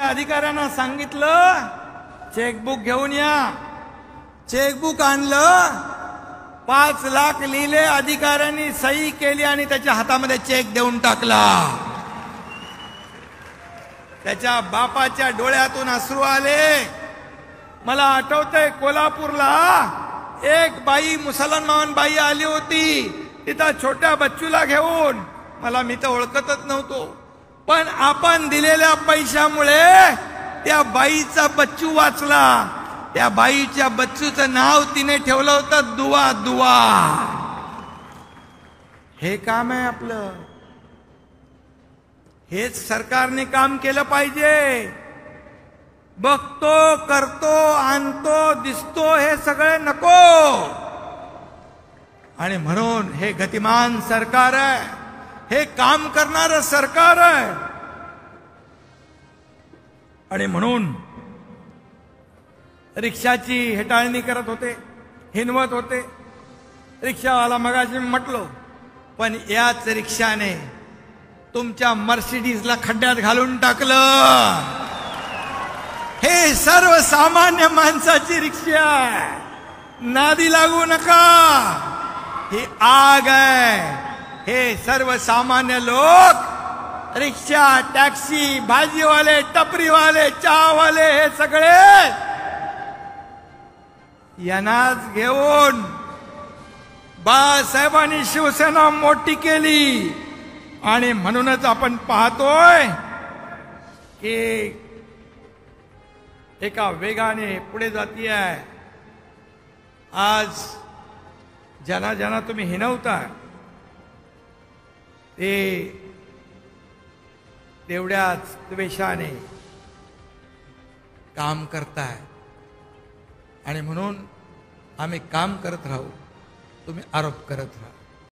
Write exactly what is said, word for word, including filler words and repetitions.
अधिकाऱ्यांना सांगितलं चेकबुक घेऊन या. चेकबुक आणलं, पाच लाख लिहिले, अधिकाऱ्यांनी सही केली आणि त्याच्या हातामध्ये चेक देऊन टाकला. त्याच्या बापाच्या डोळ्यातून अश्रू आले. मला आठवतंय कोल्हापूरला एक बाई, मुसलमान बाई आली होती, तिथं छोट्या बच्चूला घेऊन. मला मी तर ओळखतच नव्हतो, पण आपण दिलेल्या पैशामुळे त्या बाईचा बच्चू वाचला. त्या बाईच्या बच्चूचं नाव तिने ठेवलं होतं दुआ दुआ. हे काम आहे आपलं. हेच सरकारने काम केलं पाहिजे. बघतो, करतो, आणतो, दिसतो हे सगळे नको. आणि म्हणून हे गतिमान सरकार आहे, हे काम करणारं सरकार आहे. आणि म्हणून रिक्षाची हेटाळणी करत होते, हिनवत होते. रिक्षावाला मगाशी म्हटलो, पण याच रिक्षाने तुमच्या मर्सिडीजला खड्ड्यात घालून टाकलं. हे सर्वसामान्य माणसाची रिक्षा आहे, नादी लागू नका. ही आग आहे. हे सर्वसामान्य लोक, रिक्षा, टॅक्सी, भाजीवाले, टपरीवाले, चहावाले, हे सगळे यांनाच घेऊन बाळासाहेबांनी शिवसेना मोठी केली. आणि म्हणूनच आपण पाहतोय की एका वेगाने पुढे जाती आहे. आज ज्यांना ज्यांना तुम्ही हिनवता ते तेवढ्याच द्वेषाने काम करताय. आणि म्हणून आम्ही काम करत राहू, तुम्ही आरोप करत राहा.